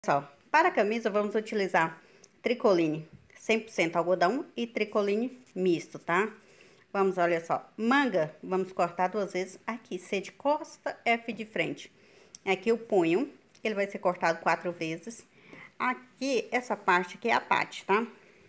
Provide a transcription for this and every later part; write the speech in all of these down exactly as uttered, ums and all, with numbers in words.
Só, para a camisa vamos utilizar tricoline cem por cento algodão e tricoline misto, tá? Vamos, olha só, manga, vamos cortar duas vezes aqui, C de costa, F de frente. Aqui o punho, ele vai ser cortado quatro vezes. Aqui, essa parte aqui é a parte, tá?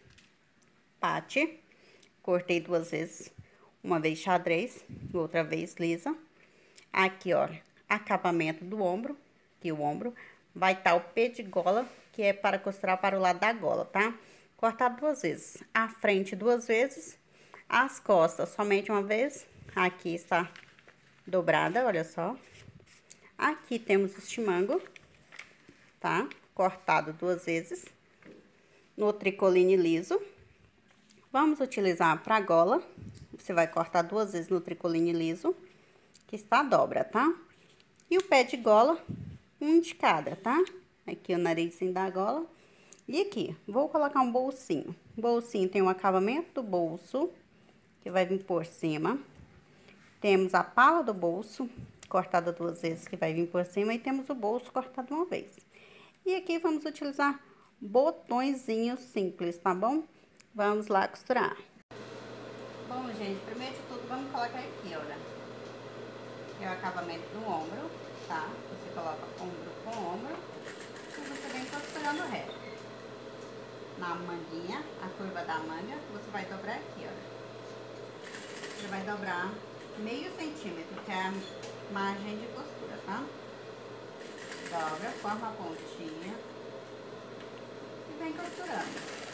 Parte, cortei duas vezes, uma vez xadrez, outra vez lisa. Aqui, olha, acabamento do ombro, aqui o ombro. Vai estar o pé de gola, que é para costurar para o lado da gola, tá? Cortar duas vezes. A frente duas vezes. As costas somente uma vez. Aqui está dobrada, olha só. Aqui temos este mango, tá? Cortado duas vezes. No tricoline liso. Vamos utilizar para gola. Você vai cortar duas vezes no tricoline liso, que está a dobra, tá? E o pé de gola, um de cada, tá? Aqui o narizinho da gola. E aqui, vou colocar um bolsinho. O bolsinho tem o acabamento do bolso, que vai vir por cima. Temos a pala do bolso, cortada duas vezes, que vai vir por cima. E temos o bolso cortado uma vez. E aqui vamos utilizar botõezinhos simples, tá bom? Vamos lá costurar. Bom, gente, primeiro de tudo, vamos colocar aqui, olha. Que é o acabamento do ombro, tá? Você coloca ombro com ombro e você vem costurando reto. Na manguinha, a curva da manga, você vai dobrar aqui, olha. Você vai dobrar meio centímetro, que é a margem de costura, tá? Dobra, forma a pontinha e vem costurando.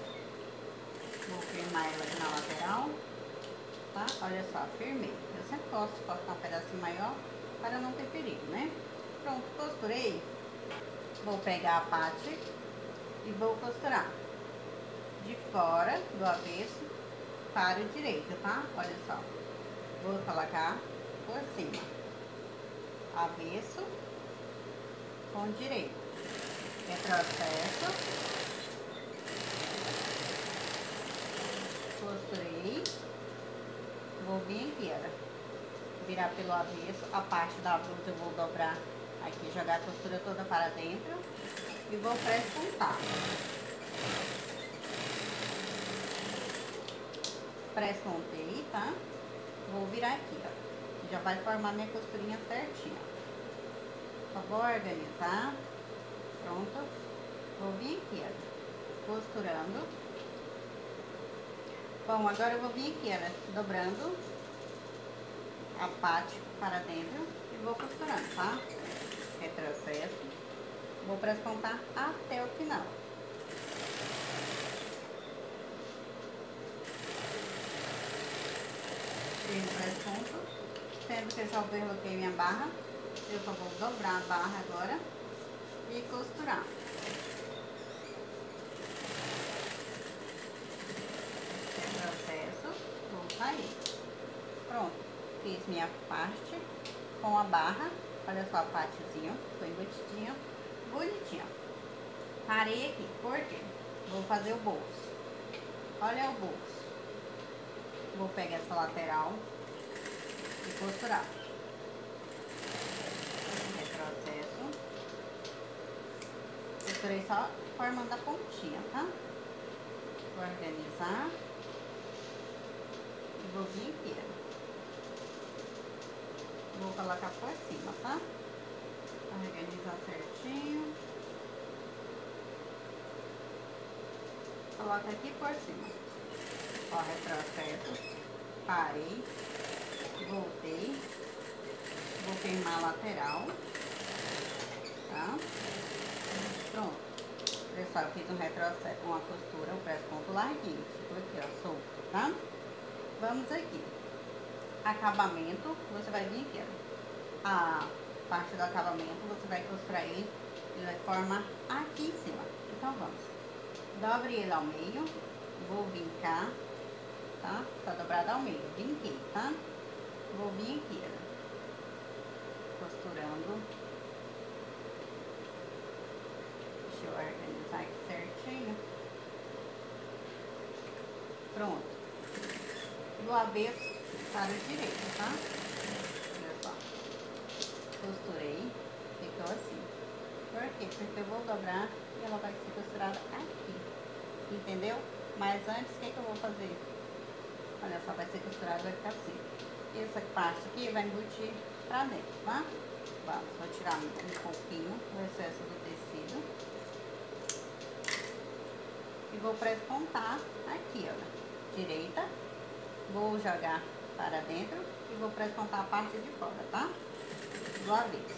Vou firmar ela aqui na lateral, tá? Olha só, firmei. Eu sempre gosto de cortar um pedacinho maior para não ter perigo, né? Pronto, costurei. Vou pegar a parte e vou costurar de fora do avesso para o direito, tá? Olha só. Vou colocar por cima. Avesso com direito. Retrocesso. Costurei. Vou vir aqui, olha. Virar pelo avesso. A parte da blusa eu vou dobrar aqui, jogar a costura toda para dentro. E vou pré-pontar. Pré-pontei, tá? Vou virar aqui, ó. Já vai formar minha costurinha certinha. Só vou organizar. Pronto. Vou vir aqui, ó. Costurando. Bom, agora eu vou vir aqui, olha, dobrando a parte para dentro e vou costurando, tá? Retrocesso. Vou pré-pontar até o final. Fiz o pré-ponto, sendo que eu já coloquei minha barra, eu só vou dobrar a barra agora e costurar. Retrocesso, vou sair. Pronto, fiz minha parte com a barra, olha só a partezinha, foi embutidinha, bonitinha. Parei aqui, por quê? Vou fazer o bolso. Olha o bolso. Vou pegar essa lateral e costurar. Retrocesso. Costurei só formando a pontinha, tá? Vou organizar. E vou vir aqui. Vou colocar por cima, tá? Organizar certinho. Coloca aqui por cima. Ó, retrocesso, parei, voltei, vou firmar a lateral, tá? Pronto. Pessoal, eu fiz um retrocesso, uma costura, um pré-ponto larguinho, ficou aqui, ó, solto, tá? Vamos aqui. Acabamento, você vai vir aqui, ó. A parte do acabamento, você vai costurar ele, ele vai formar aqui em cima. Então, vamos. Dobre ele ao meio, vou vincar. Tá? Tá dobrado ao meio. Vinquei, tá? Vou vir aqui, ó. Costurando. Deixa eu organizar aqui certinho. Pronto. Do avesso para o direito, tá? Olha só. Costurei. Ficou assim. Por quê? Porque eu vou dobrar e ela vai ser costurada aqui, entendeu? Mas antes, o que que eu vou fazer? Olha só, vai ser costurada, vai ficar assim. Essa parte aqui vai embutir pra dentro, tá? Vamos, vou tirar um pouquinho o excesso do tecido. E vou prespontar aqui, ó, direita. Vou jogar para dentro e vou prespontar a parte de fora, tá? Do avesso.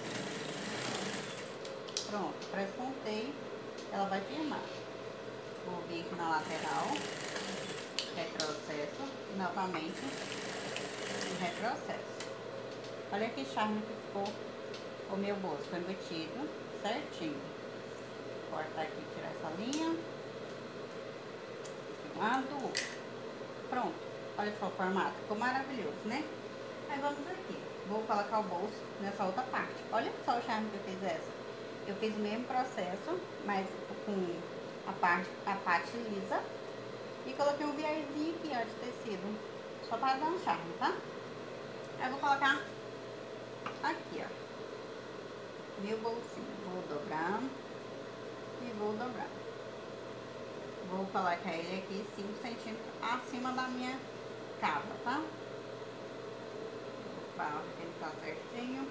Pronto, prespontei. Ela vai firmar. Vou vir aqui na lateral. Retrocesso. E novamente retrocesso. Olha que charme que ficou o meu bolso. Foi embutido certinho. Vou cortar aqui, tirar essa linha. De um lado do outro. Pronto. Olha só o formato. Ficou maravilhoso, né? Aí vamos aqui. Vou colocar o bolso nessa outra parte. Olha só o charme que eu fiz essa. Eu fiz o mesmo processo, mas com a parte, a parte lisa. E coloquei um viésinho aqui, ó, de tecido. Só para dar um charme, tá? Aí eu vou colocar aqui, ó. Meu bolsinho. Vou dobrar. E vou dobrar. Vou colocar ele aqui cinco centímetros acima da minha cava, tá? Para ele tá certinho.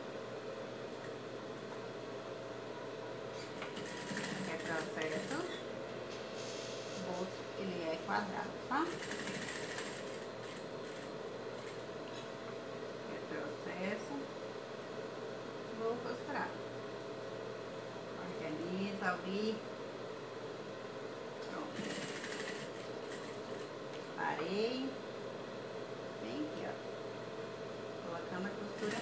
Retrocesso. O bolso, ele é quadrado, tá? Retrocesso. Vou costurar. Organiza, abrir. Pronto. Parei. Bem aqui, ó. Colocando a costura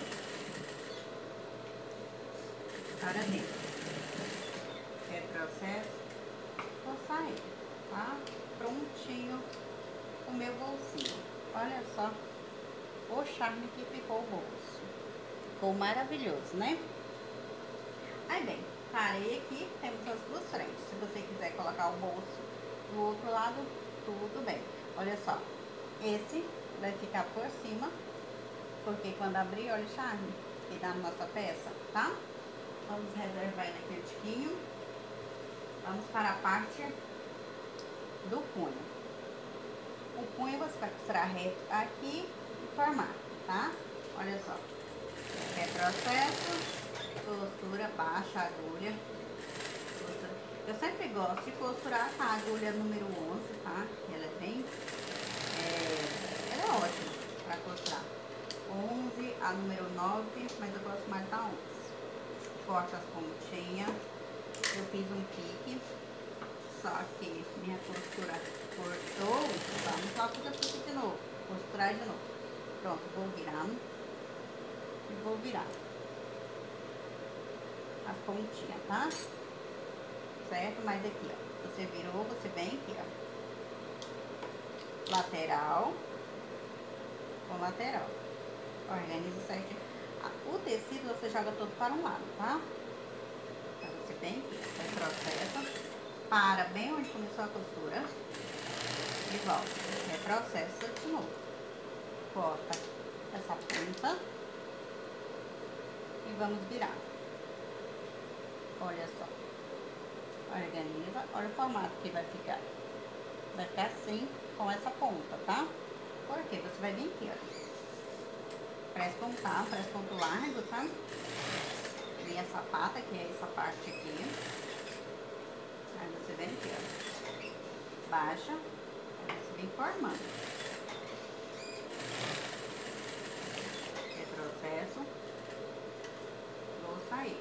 para dentro. Retrocesso. Vou sair, tá? Prontinho o meu bolsinho. Olha só o charme que ficou o bolso. Ficou maravilhoso, né? Aí bem, parei aqui, temos as duas frentes. Se você quiser colocar o bolso do outro lado, tudo bem. Olha só, esse vai ficar por cima, porque quando abrir, olha o charme que dá na nossa peça, tá? Vamos reservar ele aqui um tiquinho. Vamos para a parte do punho. O punho você vai costurar reto aqui e formar, tá? Olha só. Retrocesso, costura, baixa a agulha. Costura. Eu sempre gosto de costurar com a agulha número onze, tá? Ela é bem... É, ela é ótima para costurar. onze, a número nove, mas eu gosto mais da onze. Corto as pontinhas. Eu fiz um pique, só que minha costura cortou. Vamos lá fazer pique de novo. Costurar de novo. Pronto, vou virar. E vou virar as pontinhas, tá? Certo? Mas aqui, ó. Você virou, você vem aqui, ó. Lateral. Com lateral. Organiza certinho. O tecido você joga todo para um lado, tá? Então você vem aqui, retrocesso. Para bem onde começou a costura. E volta. Retrocesso de novo. Corta essa ponta. E vamos virar. Olha só. Organiza. Olha o formato que vai ficar. Vai ficar assim, com essa ponta, tá? Porque você vai vir aqui, ó. Press pontar, press ponto largo, tá? Vem a sapata, que é essa parte aqui. Aí você vem aqui, ó. Baixa. Aí você vem formando. Retrocesso. Vou sair.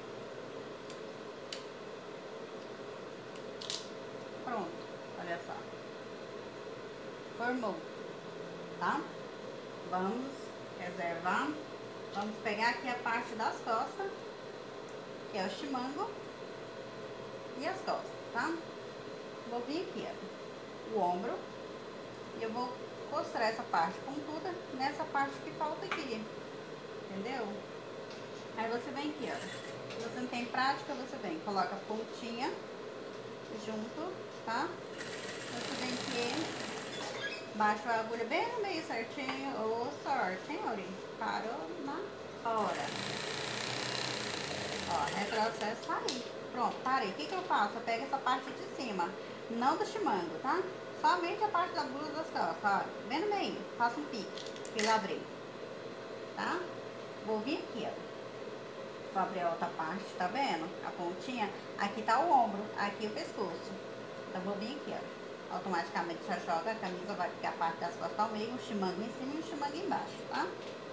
Pronto. Olha só. Formou. Tá? Vamos reservar. Vamos pegar aqui a parte das costas, que é o chimango e as costas, tá? Vou vir aqui, ó, o ombro, e eu vou costurar essa parte pontuda nessa parte que falta aqui, entendeu? Aí você vem aqui, ó. Se você não tem prática, você vem, coloca a pontinha junto, tá? Você vem aqui. Baixo a agulha bem no meio certinho. Ô, oh, sorte, hein, Ori? Parou na hora. Ó, retrocesso aí. Pronto, parei. O que que eu faço? Eu pego essa parte de cima, não do chimango, tá? Somente a parte da blusa das costas, ó. Bem no meio, faço um pique, que eu abri, tá? Vou vir aqui, ó. Vou abrir a outra parte, tá vendo? A pontinha. Aqui tá o ombro, aqui o pescoço. Então, vou vir aqui, ó. Automaticamente já joga, a camisa vai ficar a parte das costas ao meio, o chimango em cima e o chimango embaixo, tá?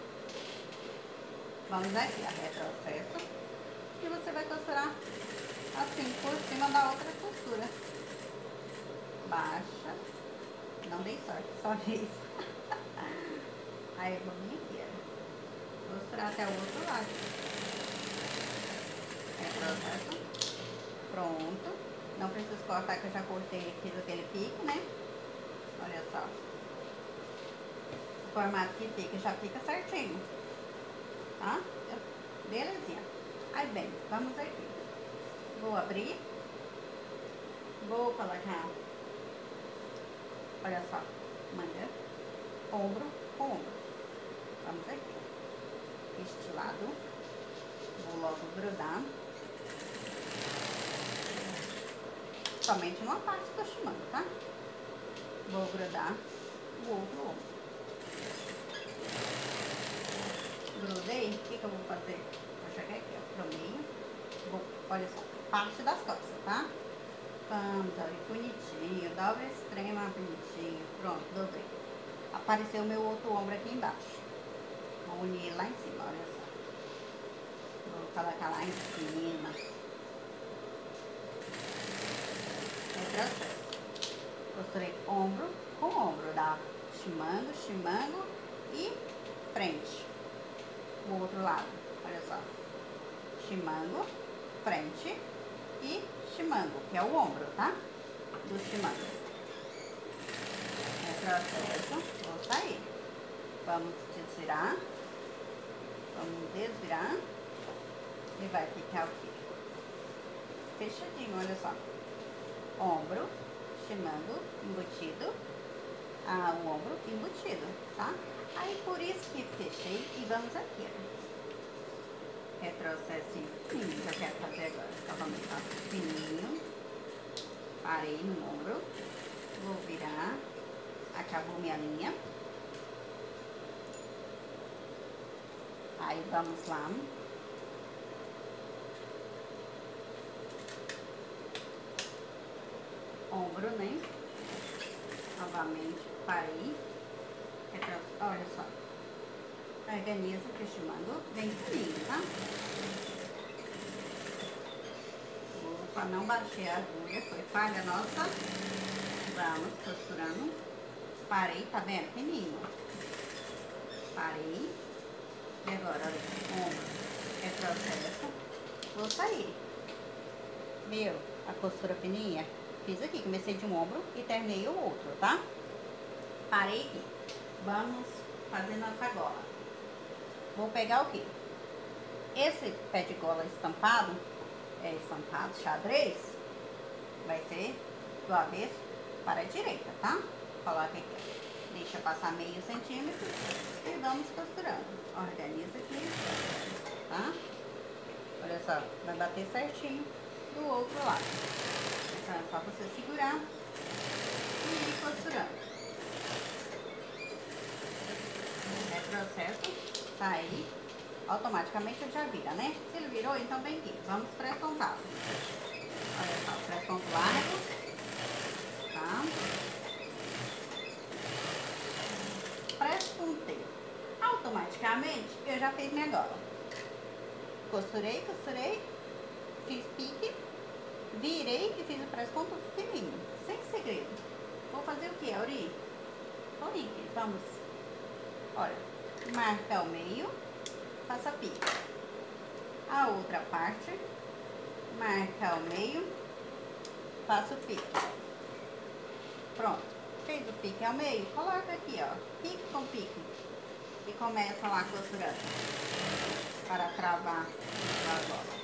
Vamos aqui, ó, retrocesso. E você vai costurar assim, por cima da outra costura. Baixa. Não dei sorte, só vez. Aí eu vou vir aqui, ó. Costurar até o outro lado. Retrocesso. Pronto. Não preciso cortar, que eu já cortei, fiz aquele pique, né? Olha só. O formato que fica, já fica certinho. Tá? Belezinha. Aí, bem, vamos aqui. Vou abrir. Vou colocar. Olha só. Manga. Ombro com ombro. Vamos aqui. Este lado. Vou logo grudar. Somente numa parte do chimango, tá? Vou grudar o outro ombro. Grudei, o que que eu vou fazer? Vou chegar aqui, ó, pro meio. Vou, olha só, parte das costas, tá? Vamos, olha, bonitinho, dobra extrema, bonitinho. Pronto, dobrei. Apareceu o meu outro ombro aqui embaixo. Vou unir lá em cima, olha só. Vou colocar lá em cima. Retrocesso. Costurei ombro com ombro, dá chimango, chimango e frente. O outro lado, olha só. Chimango, frente e chimango, que é o ombro, tá? Do chimango. Retrocesso, vou sair. Vamos desvirar. Vamos desvirar. E vai ficar o quê? Fechadinho, olha só. Ombro, chimango, embutido. Ah, o ombro embutido, tá? Aí, por isso que fechei e vamos aqui, ó. Retrocesso fininho, que eu quero fazer agora. Então, vamos lá, fininho. Parei no ombro. Vou virar. Acabou minha linha. Aí, vamos lá. Ombro, né? Novamente, parei. Olha só. Organiza o chimango bem fininho, tá? Opa, não baixei a agulha, foi falha nossa. Vamos costurando. Parei, tá vendo? Fininho. Parei. E agora, olha, ombro. Retrocesso. Vou sair. Viu? A costura fininha. Fiz aqui, comecei de um ombro e terminei o outro, tá? Parei aqui. Vamos fazer nossa gola. Vou pegar o quê? Esse pé de gola estampado, é estampado xadrez, vai ser do avesso para a direita, tá? Coloca aqui, ó. Deixa passar meio centímetro e vamos costurando. Organiza aqui, tá? Olha só, vai bater certinho do outro lado. Então é só você segurar e ir costurando. Retrocesso, sair, automaticamente já vira, né? Se ele virou, então vem aqui. Vamos pré-pontar. Olha só, pré-ponto largo, tá? Pré-pontei. Automaticamente, eu já fiz minha gola. Costurei, costurei, fiz pique, virei e fiz o pré-ponto fininho, sem segredo. Vou fazer o que, Auri? Auri, vamos. Olha, marca o meio, faça pique. A outra parte, marca o meio, faça o pique. Pronto, fez o pique ao meio, coloca aqui, ó, pique com pique. E começa lá costurando, para travar a gola.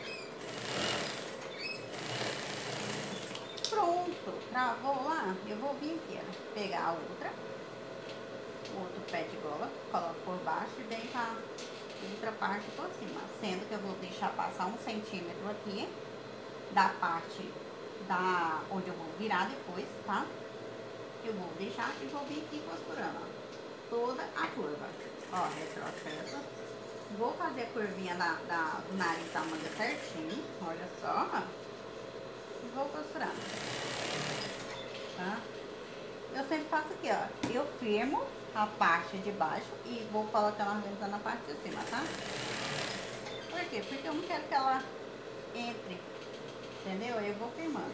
Pronto, travou lá, eu vou vir aqui, ó, pegar a outra. Outro pé de gola, coloco por baixo e vem com a outra parte por cima, sendo que eu vou deixar passar um centímetro aqui da parte da onde eu vou virar depois, tá? Eu vou deixar e vou vir aqui costurando, ó, toda a curva. Ó, retrocesso. Vou fazer a curvinha da, da, do nariz da manga certinho, olha só, ó. E vou costurando, tá? Eu sempre faço aqui, ó. Eu firmo a parte de baixo e vou colocando, organizando a parte de cima, tá? Por quê? Porque eu não quero que ela entre, entendeu? Eu vou firmando.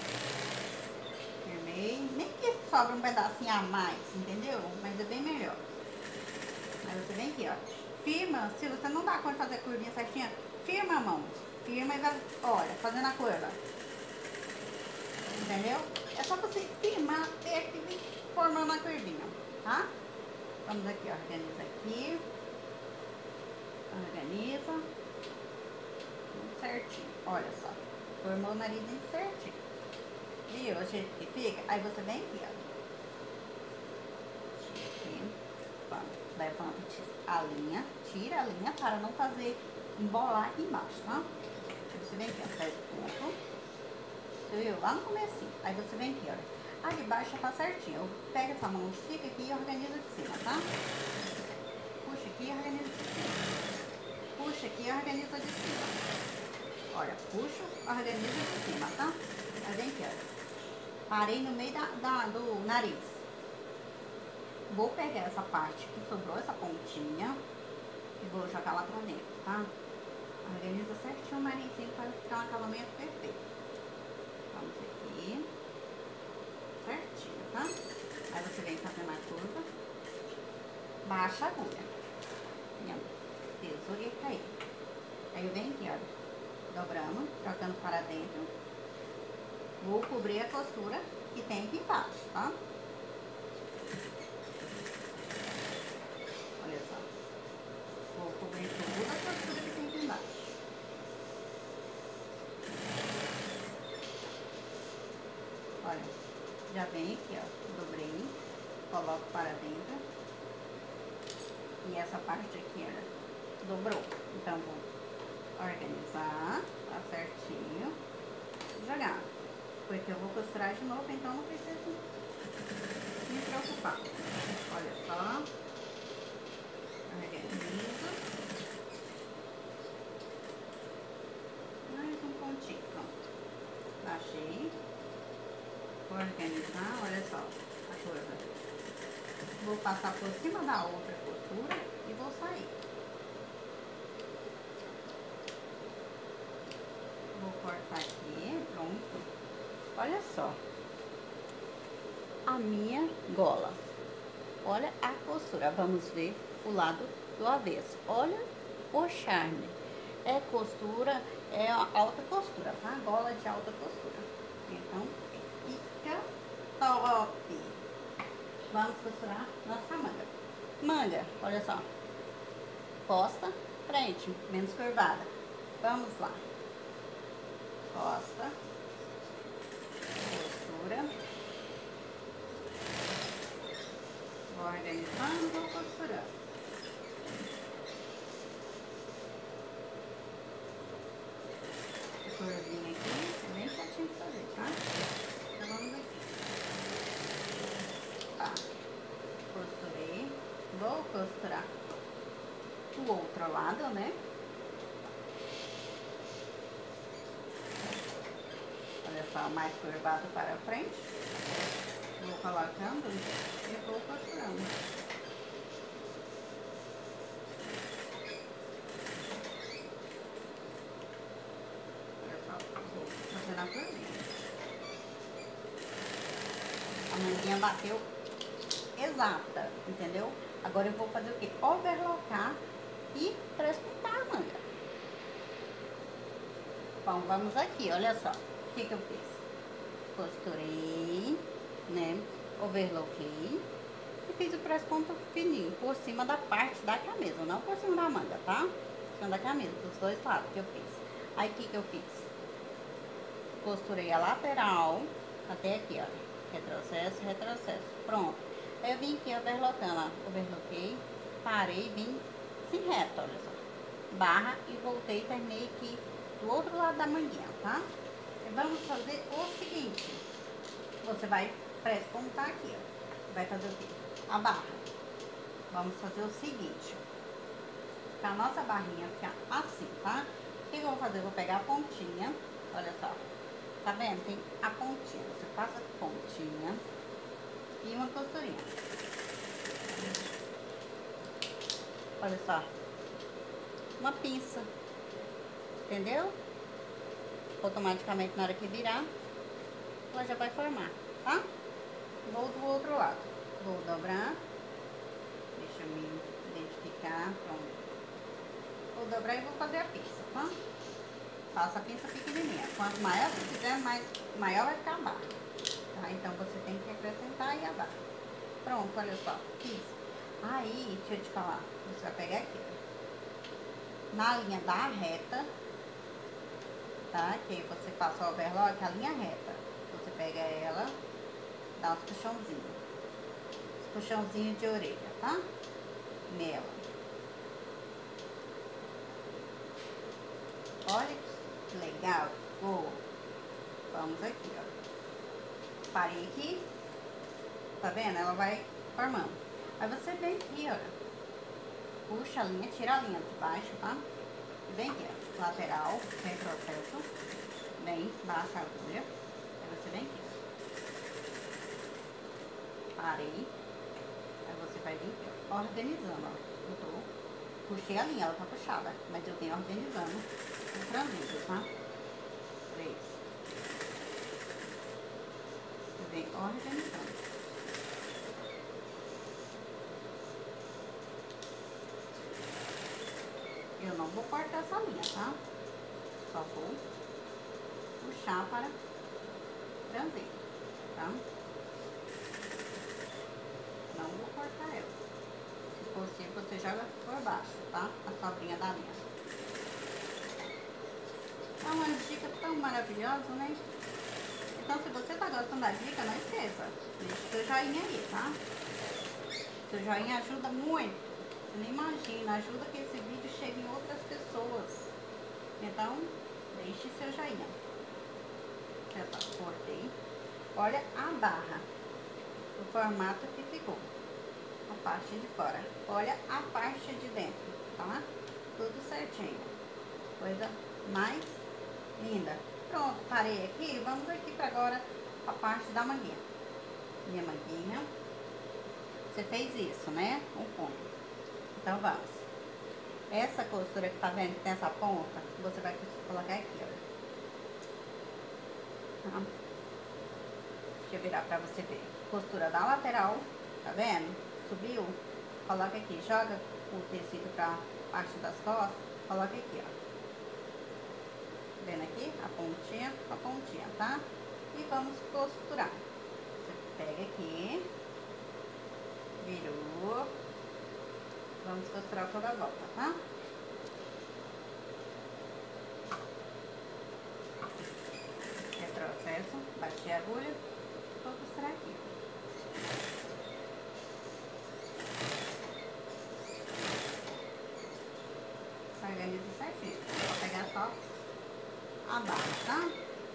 Firmei. Nem que sobra um pedacinho a mais, entendeu? Mas é bem melhor. Aí você vem aqui, ó. Firma, se você não dá conta de fazer a curvinha certinha, firma a mão. Firma e vai, olha, fazendo a curva. Entendeu? É só você firmar até que vem formando a curvinha, tá? Vamos aqui, ó. Organiza aqui. Organiza. Certinho. Olha só. Formou o nariz certinho. Viu o jeito que fica? Aí você vem aqui, ó. Levanta a linha, tira a linha para não fazer embolar aqui embaixo, tá? Você vem aqui, ó, faz o ponto. Você viu? Lá no comecinho. Aí você vem aqui, olha. A de baixo tá certinho. Eu pego essa mão, estica aqui e organiza de cima, tá? Puxa aqui e organiza de cima. Puxa aqui e organiza de cima. Olha, puxo, organiza de cima, tá? Aí vem aqui, ó. Parei no meio da, da, do nariz. Vou pegar essa parte que sobrou, essa pontinha, e vou jogar lá pra dentro, tá? Organiza certinho o narizinho para ficar um acabamento perfeito. Vamos aqui. Certinho, tá? Aí você vem fazendo a curva. Baixa a agulha. Tesoura e cair. Aí eu venho aqui, ó. Dobrando, jogando para dentro. Vou cobrir a costura que tem aqui embaixo, tá? Olha só. Vou cobrir toda a costura que tem aqui embaixo. Olha, já vem aqui, ó. Dobrei, coloco para dentro. E essa parte aqui, ó, dobrou. Então, vou organizar, tá certinho. E jogar. Porque eu vou costurar de novo, então não preciso me preocupar. Olha só. Organizo. Mais um pontinho, pronto. Baixei. Vou organizar, olha só a curva. Vou passar por cima da outra costura e vou sair. Vou cortar aqui, pronto. Olha só. A minha gola. Olha a costura. Vamos ver o lado do avesso. Olha o charme. É costura, é alta costura, tá? Gola de alta costura. Então, fica top. Vamos costurar nossa manga. Manga, olha só. Costa, frente, menos curvada. Vamos lá. Costa. Costura. Vou organizando, vou costurando. Curvinha aqui, é bem chatinho de fazer, tá? Então vamos aqui. Tá. Costurei. Vou costurar o outro lado, né? Olha só, mais curvado para frente. Vou colocando e vou costurando. Na curvinha. A manguinha bateu exata, entendeu? Agora eu vou fazer o quê? Overlocar e prespontar a manga. Bom, vamos aqui, olha só. O que que eu fiz? Costurei, né? Overloquei e fiz o presponto fininho por cima da parte da camisa, não por cima da manga, tá? Por cima da camisa, dos dois lados que eu fiz. Aí o que que eu fiz? Costurei a lateral até aqui, ó. Retrocesso, retrocesso. Pronto. Aí eu vim aqui overlocando, ó. Overloquei, parei, vim assim reto, olha só. Barra e voltei e terminei aqui do outro lado da manguinha, tá? Vamos fazer o seguinte. Você vai pré-pontar aqui, ó. Vai fazer o quê? A barra. Vamos fazer o seguinte. Pra nossa barrinha ficar assim, tá? O que eu vou fazer? Eu vou pegar a pontinha. Olha só. Tá vendo? Tem a pontinha. Você passa a pontinha e uma costurinha. Olha só. Uma pinça. Entendeu? Automaticamente, na hora que virar, ela já vai formar, tá? Vou do outro lado. Vou dobrar. Deixa eu me identificar. Pronto. Vou dobrar e vou fazer a pinça, tá? Faça a pinça pequenininha. Quanto maior você fizer, mais, maior vai ficar a barra. Tá? Então, você tem que acrescentar aí a barra. Pronto, olha só. Fiz. Aí, deixa eu te falar. Você vai pegar aqui, ó. Na linha da reta, tá? Que você passa o overlock, a linha reta. Você pega ela, dá uns puxãozinhos. Puxãozinho de orelha, tá? Nela. Olha que legal. Oh. Vamos aqui, ó. Parei aqui. Tá vendo? Ela vai formando. Aí você vem aqui, olha. Puxa a linha, tira a linha de baixo, tá? E vem aqui, ó. Lateral, retrocesso. Vem, baixa a agulha. Aí você vem aqui. Parei. Aí você vai vir aqui, ó. Organizando, ó. Eu tô... Puxei a linha, ela tá puxada. Mas eu tenho organizando o franzido, tá? Três. Você vem organizando. Eu não vou cortar essa linha, tá? Só vou puxar para franzir, tá? Não vou cortar ela. Se possível, você joga por baixo, tá? A sobrinha da linha. É uma dica tão maravilhosa, né? Então, se você tá gostando da dica, não esqueça. Deixa o seu joinha aí, tá? Seu joinha ajuda muito. Você nem imagina, ajuda que esse vídeo chegue em outras pessoas. Então, deixe seu joinha. Já tá, cortei. Olha a barra. O formato que ficou. A parte de fora. Olha a parte de dentro, tá? Tudo certinho. Coisa mais linda. Pronto, parei aqui. Vamos aqui para agora a parte da manguinha. Minha manguinha. Você fez isso, né? Um ponto. Então, vamos. Essa costura que tá vendo que tem essa ponta, você vai colocar aqui, olha. Tá? Deixa eu virar pra você ver. Costura da lateral, tá vendo? Subiu, coloca aqui. Joga o tecido pra parte das costas, coloca aqui, ó. Vendo aqui? A pontinha com a pontinha, tá? E vamos costurar. Você pega aqui, virou. Vamos costurar toda a volta, tá? Retrocesso, bati a agulha, vou costurar aqui. Organiza certinho. Vou pegar só a barra, tá?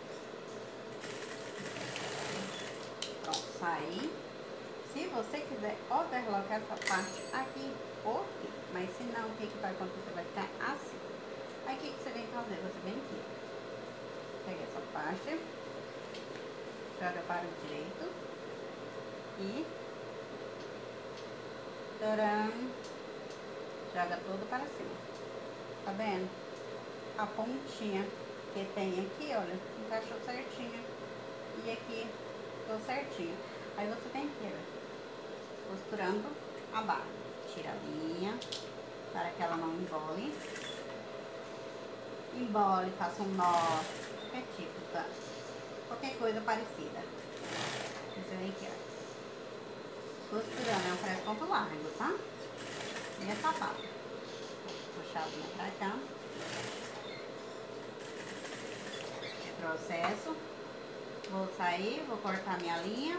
Pronto, saí. Se você quiser overlockar essa parte aqui, ok. Mas se não, o que, que vai acontecer? Vai ficar assim. Aí, o que, que você vem fazer? Você vem aqui. Pega essa parte. Joga para o direito. E... Tcharam! Joga tudo para cima. Tá vendo? A pontinha que tem aqui, olha, encaixou certinho. E aqui, ficou certinho. Aí você tem que ir costurando a barra. Tira a linha, para que ela não embole. Embole, faça um nó, qualquer tipo, tá? Qualquer coisa parecida. Você vem aqui, ó. Costurando, é um pré ponto largo, tá? E essa barra. Puxar a linha pra cá. Retrocesso. Vou sair, vou cortar minha linha.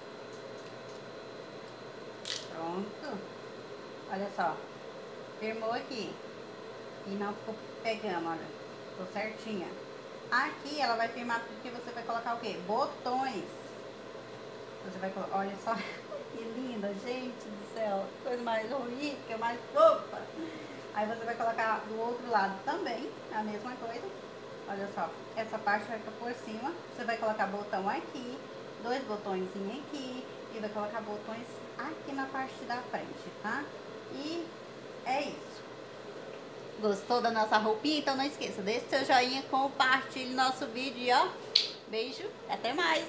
Pronto. Olha só. Firmou aqui. E não ficou pegando, olha. Ficou certinha. Aqui ela vai firmar porque você vai colocar o quê? Botões. Você vai colocar, olha só que linda, gente do céu, coisa mais rica, mais fofa. Aí você vai colocar do outro lado também, a mesma coisa. Olha só, essa parte vai ficar por cima. Você vai colocar botão aqui, dois botõezinhos aqui e vai colocar botões aqui na parte da frente, tá? E é isso. Gostou da nossa roupinha? Então não esqueça, deixe seu joinha, compartilhe nosso vídeo e ó, beijo, até mais!